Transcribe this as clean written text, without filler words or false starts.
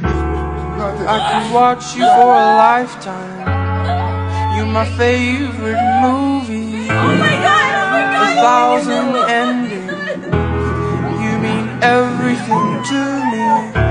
I could watch you for a lifetime. You're my favorite movie. Oh my god, oh my god. 1,000 endings. You mean everything to me.